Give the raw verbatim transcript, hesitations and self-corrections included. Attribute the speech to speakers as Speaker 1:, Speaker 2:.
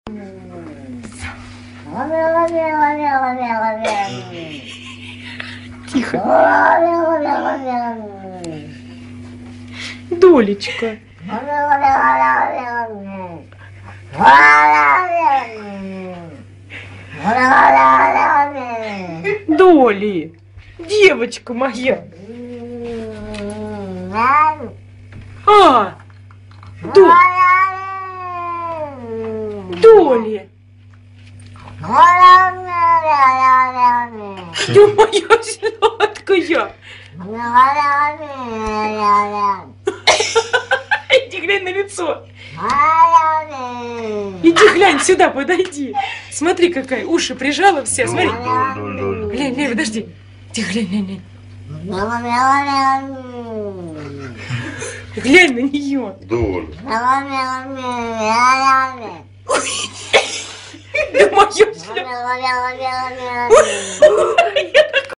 Speaker 1: Тихо. Долечка. Доли. Девочка моя. А! До... Доли. Ты моя сладкая. Иди глянь на лицо. Иди глянь сюда, подойди. Смотри, какая. Уши прижала все. Смотри. Глянь, глянь, подожди. Тихо, глянь, глянь, глянь. Глянь на нее.
Speaker 2: Доля.
Speaker 1: Да моя.